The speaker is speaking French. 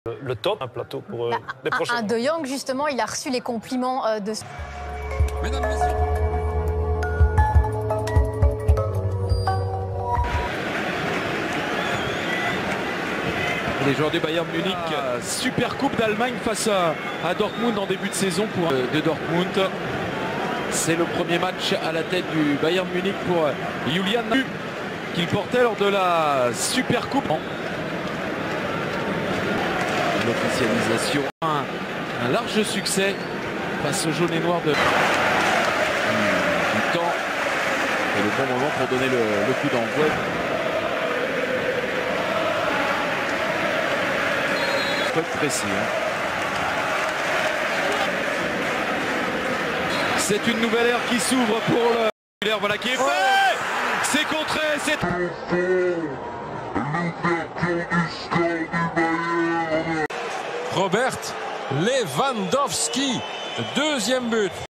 Le top, un plateau pour les prochains. Un De Jong, justement, il a reçu les compliments de... Mesdames, Messieurs. Les joueurs du Bayern Munich, super coupe d'Allemagne face à Dortmund en début de saison pour de Dortmund. C'est le premier match à la tête du Bayern Munich pour Julian qu'il portait lors de la super coupe. L'officialisation, un large succès face au jaune et noir de du temps et le bon moment pour donner le coup d'envoi. Précis. C'est une nouvelle ère qui s'ouvre pour le... Voilà qui est fait. C'est contré. C'est... Robert Lewandowski, deuxième but.